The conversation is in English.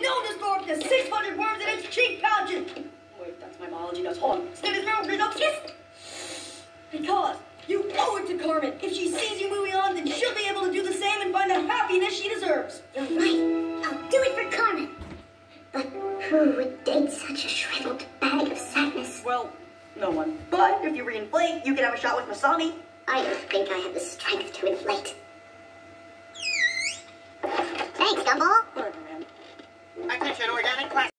You've known to store up to 600 worms in its cheek pouches. Wait, that's my biology notes. Hold on. Because you owe it to Carmen. If she sees you moving on, then she'll be able to do the same and find the happiness she deserves. You're right. I'll do it for Carmen. But who would date such a shriveled bag of sadness? Well, no one. But if you reinflate, you can have a shot with Masami. I don't think I have the strength to inflate. Thanks, Gumball. Whatever, man. Attention, organic class.